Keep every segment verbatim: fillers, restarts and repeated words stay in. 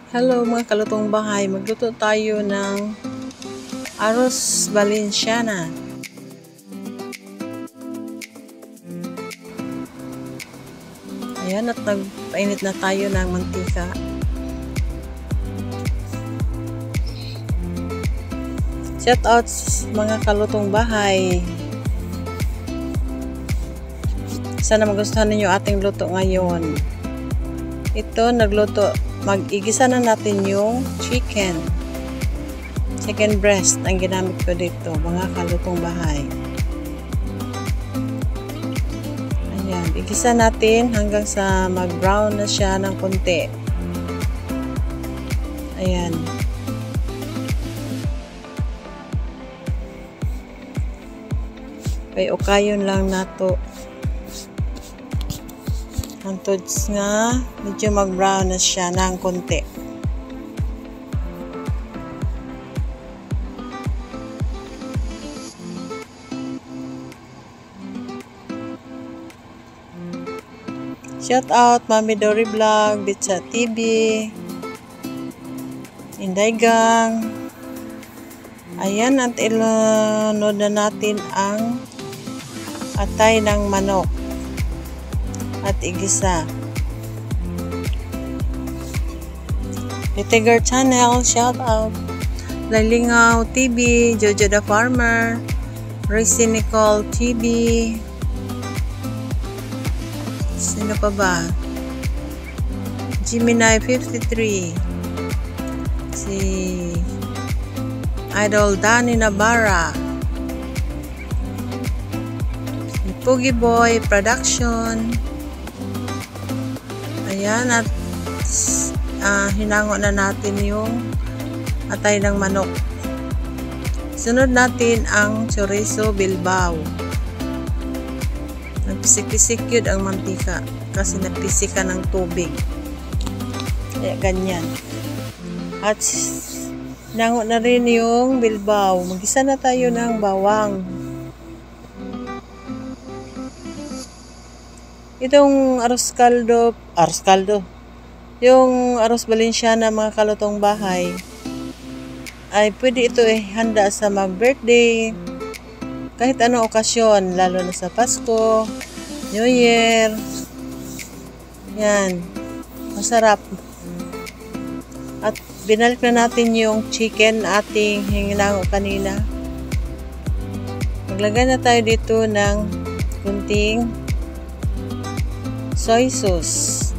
Hello mga kalutong bahay, magluto tayo ng arroz valenciana. Ayan, at nagpainit na tayo ng mantika. Shout out mga kalutong bahay. Sana magustuhan ninyo ating luto ngayon. Ito, nagluto mag-igisa na natin yung chicken chicken breast ang ginamit ko dito mga kalutong bahay. Ayan, igisa natin hanggang sa mag brown na siya ng konti. Ayan, kay ukayon lang nato hantod nga medyo mag-brown na siya ng konti. Shout out Mami Dory Vlog, Bitsa T V, Inday Gang. Ayan, at ilunod na natin ang atay ng manok at igisa. Tiger Channel, shout out. Lalingaw T V, Jojo the Farmer, Racy Nicole T V. Sino pa ba? Gemini fifty-three. Si Idol Danny Navarra. Si Poogie Boy Production. Ayan, at uh, hinango na natin yung atay ng manok. Sunod natin ang chorizo Bilbao. Nagpisik-pisik yun ang mantika kasi nagpisika ng tubig. Kaya ganyan. At hinango na rin yung Bilbao. Mag-isa na tayo ng bawang. Itong arroz caldo, arroz caldo, yung arroz valenciana mga kalutong bahay, ay pwede ito eh handa sa mag-birthday, kahit anong okasyon, lalo na sa Pasko, New Year. Yan, masarap. At binalik na natin yung chicken ating hinango kanina. Maglagay na tayo dito ng kunting soy sauce.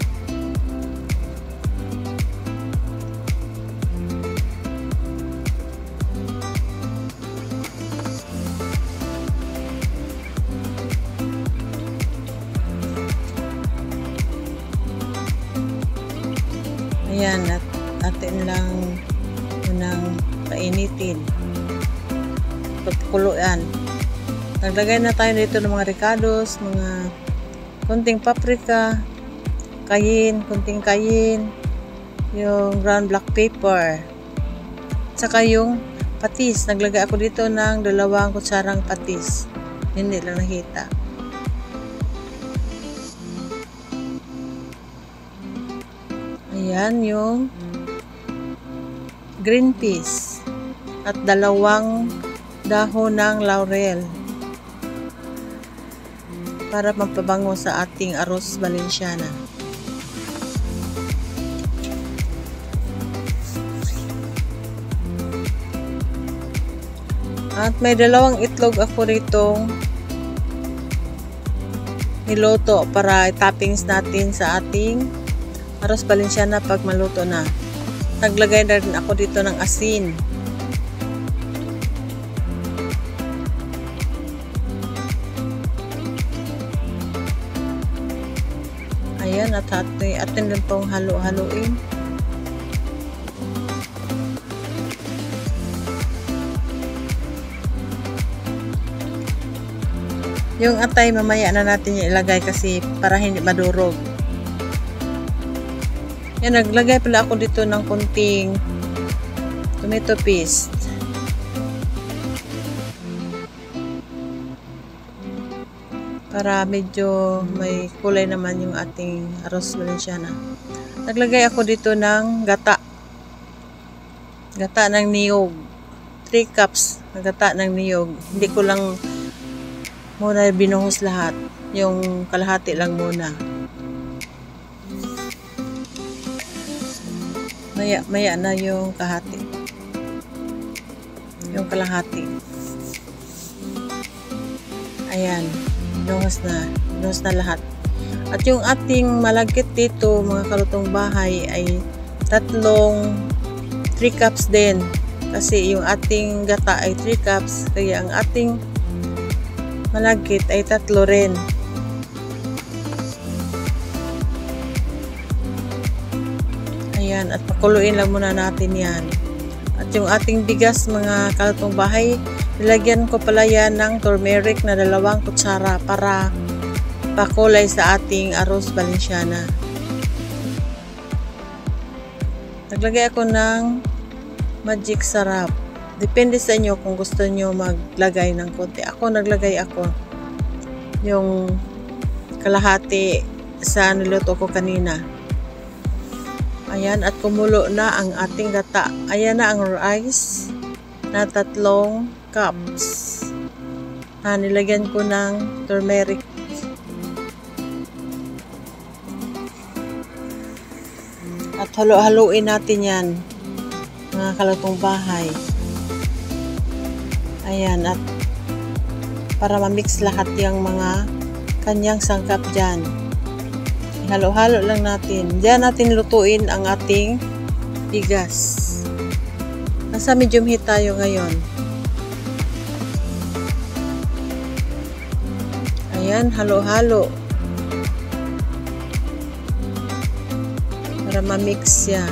Ayan, at atin lang unang painitin. Pagkuluan. Naglagay na tayo dito ng mga ricados, mga kunting paprika, cayenne, kunting cayenne, yung ground black pepper, saka yung patis. Naglagay ako dito ng dalawang kutsarang patis, hindi lang nakita. Ayan yung green peas at dalawang dahon ng laurel para magpabango sa ating arroz valenciana. At may dalawang itlog ako rito niluto para toppings natin sa ating arroz valenciana pag maluto na. Naglagay na rin ako dito ng asin. Ayan, at atin, atin lang itong halo-haloin. Yung atay mamaya na natin yung ilagay kasi para hindi madurog. Yan, naglagay pala ako dito ng kunting tomato paste. Para medyo may kulay naman yung ating arroz valenciana. Naglagay ako dito ng gata. Gata ng niyog. three cups na gata ng niyog. Hindi ko lang muna binuhos lahat. Yung kalahati lang muna. Maya, maya na yung kahati. Yung kalahati. Ayan. Binuhos na. Binuhos na lahat. At yung ating malagkit dito, mga kalutong bahay, ay tatlong three cups din. Kasi yung ating gata ay three cups. Kaya ang ating malagkit ay tatlo rin. Ayan. At pakuluin lang muna natin yan. At yung ating bigas, mga kalutong bahay, nilagyan ko pala yan ng turmeric na dalawang kutsara para pakulay sa ating arroz Valenciana. Naglagay ako ng magic sarap. Depende sa inyo kung gusto nyo maglagay ng konti. Ako naglagay ako yung kalahati sa niluto ko kanina. Ayan, at kumulo na ang ating gata. Ayan na ang rice na tatlong cups. Ah, nilagyan ko ng turmeric. At halo-haluin natin yan, mga kalutong bahay. Ayan, at para ma-mix lahat yung mga kanyang sangkap dyan. Halo-halo lang natin. Diyan natin lutuin ang ating bigas. Nasa medium heat tayo ngayon. Ayan, halo-halo. Para ma-mix siya.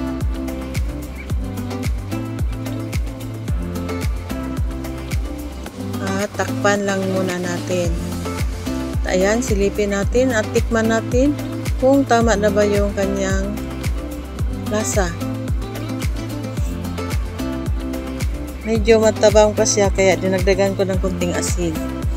At takpan lang muna natin. At ayan, silipin natin at tikman natin kung tama na ba yung kanyang lasa. Medyo matabang pa siya kaya dinagdagan ko ng kunting asin.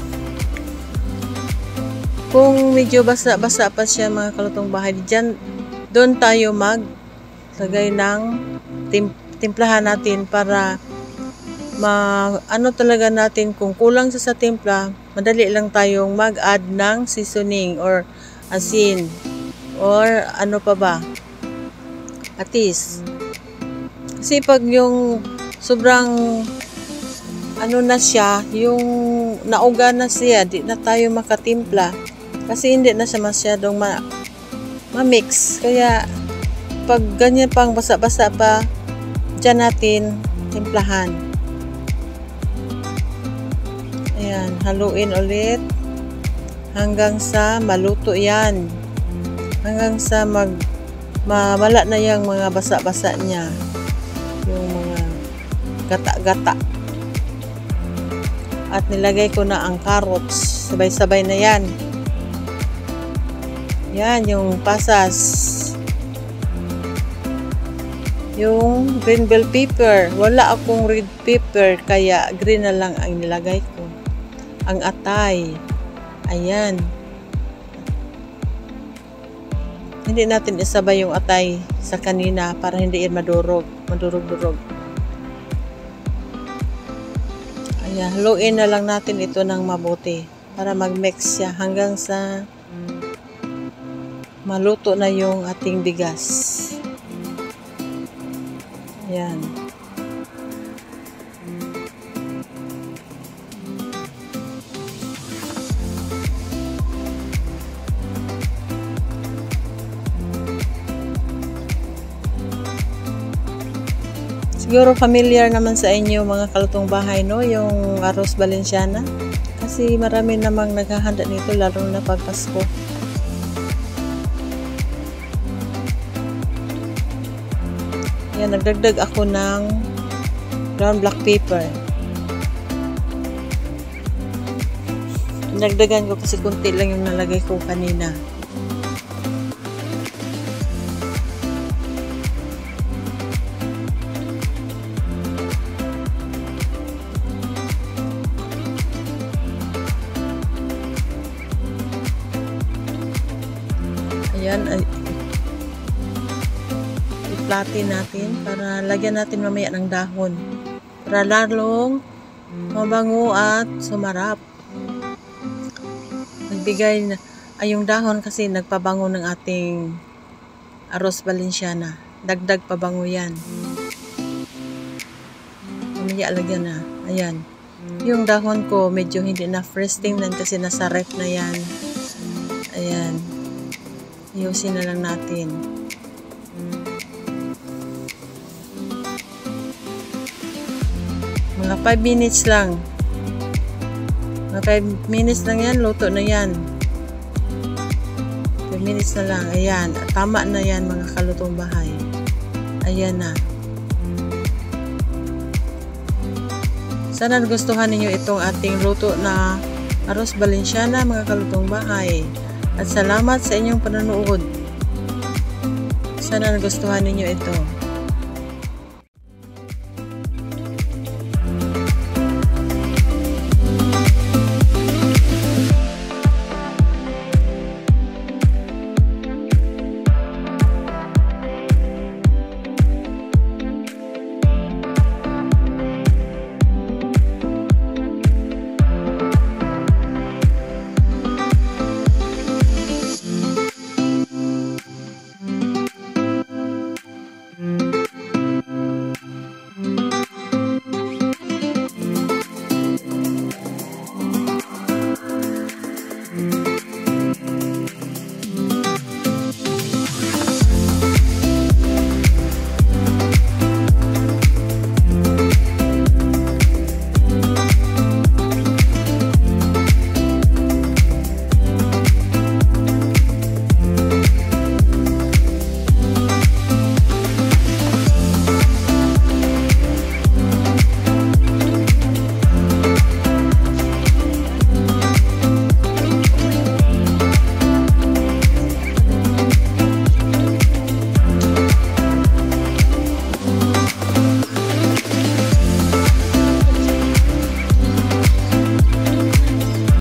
Kung medyo basa-basa pa siya, mga kalutong bahay, dyan, doon tayo maglagay ng tim timplahan natin para ma ano talaga natin, kung kulang sa sa timpla, madali lang tayong mag-add ng seasoning or asin or ano pa ba, patis. Kasi pag yung sobrang ano na siya, yung nauga na siya, di na tayo makatimpla kasi hindi na siya masyadong ma ma-mix. Kaya pag ganyan pang basa-basa pa, dyan natin timplahan. Ayan, haluin ulit hanggang sa maluto yan, hanggang sa mag mawala na yung mga basa-basa niya, yung mga gata-gata. At nilagay ko na ang carrots, sabay-sabay na yan. Yan, yung pasas, yung green bell pepper. Wala akong red pepper, kaya green na lang ang nilagay ko. Ang atay, ayan. Hindi natin isabay yung atay sa kanina para hindi yan madurog, madurog-durog. Ayan, haluin na lang natin ito ng mabuti para mag-mix siya hanggang sa maluto na yung ating bigas. Ayan. Siguro familiar naman sa inyo, mga kalutong bahay, no, yung arroz Valenciana. Kasi marami namang naghahanda nito, lalo na pag Pasko. Yan, nagdagdag ako ng brown black pepper. Nagdagan ko kasi kunti lang yung nalagay ko kanina. Ayan, ay, susuklatin natin para lagyan natin mamaya ng dahon. Para lalong mabango at sumarap. Nagbigay na, ay yung dahon kasi nagpabango ng ating arroz Valenciana. Dagdag pabango yan. Mamaya lagyan na. Ayan. Yung dahon ko medyo hindi na fresh tingnan kasi nasa ref na yan. Ayan. Ayusin na lang natin. Mga five minutes lang. Mga five minutes lang yan. Luto na yan. five minutes na lang. Ayan. Tama na yan mga kalutong bahay. Ayan na. Sana nagustuhan ninyo itong ating luto na arroz Valenciana mga kalutong bahay. At salamat sa inyong panonood. Sana nagustuhan ninyo ito.